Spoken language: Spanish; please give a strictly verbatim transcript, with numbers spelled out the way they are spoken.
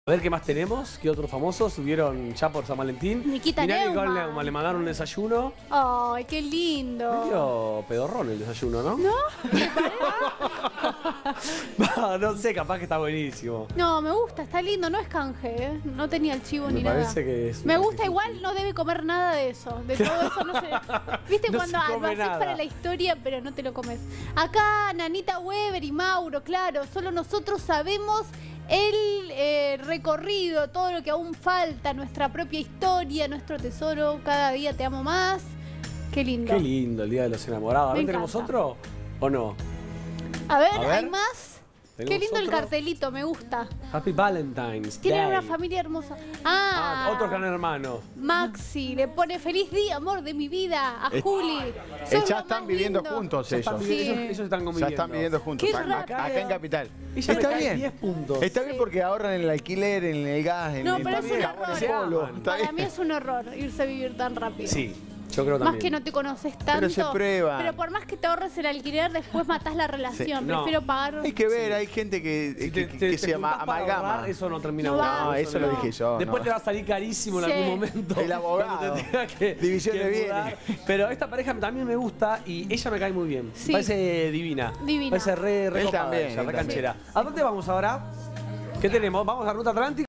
A ver qué más tenemos, qué otros famosos subieron ya por San Valentín. Nikita Mirá que Neumann. Neumann le mandaron un desayuno. Ay, qué lindo. Medio pedorrón el desayuno, ¿no? ¿No? No, no sé, capaz que está buenísimo. No, me gusta, está lindo, no es canje, ¿eh? No tenía el chivo Me ni parece nada. que es Me un gusta canje igual, justo. no debe comer nada de eso. De todo eso no sé. ¿Viste No cuando se ah, lo come haces nada. para la historia, pero no te lo comes? Acá, Nanita Weber y Mauro, claro, solo nosotros sabemos el eh, recorrido, todo lo que aún falta, nuestra propia historia, nuestro tesoro, cada día te amo más. Qué lindo. Qué lindo el Día de los Enamorados. ¿A Me ver, tenemos encanta. otro o no? A ver, A ver. ¿hay más? Qué ¿Tenemos lindo el otro? cartelito, me gusta. Happy Valentine's Tienen Day. una familia hermosa. Ah, Ah, otro gran hermano. Maxi le pone feliz día, amor de mi vida, a Eh, Juli. Eh, Sos ya lo están más viviendo lindo. juntos Ya están ellos. vivi- Sí. ellos, ellos están Ya conviviendo. están viviendo juntos. Qué Acá, rápido. acá en Capital. Ella me Está cae bien. diez puntos. Está bien porque ahorran en el alquiler, en el gas, en No, el pero es un en error. el Se polo. aman. Está Para bien. mí es un horror irse a vivir tan rápido. Sí, yo creo Más también. que no te conoces tanto. se prueba. Pero por más que te ahorres el alquiler, después matás la relación. Sí. No. Prefiero pagar. Hay que ver, hay gente que, Si que, te- que- te- que te se ama- juntás para amalgama. ahorrar, eso no termina No bueno. va. No, eso lo no. dije yo. Después no. te va a salir carísimo en Sí. algún momento. El abogado. cuando te tenga que, División que de bienes. mudar. Pero esta pareja también me gusta y ella me cae muy bien. Sí. Parece divina. Divina. Parece re, re Él copada también, ella, él re también. canchera. ¿A dónde vamos ahora? ¿Qué tenemos? ¿Vamos a Ruta Atlántica?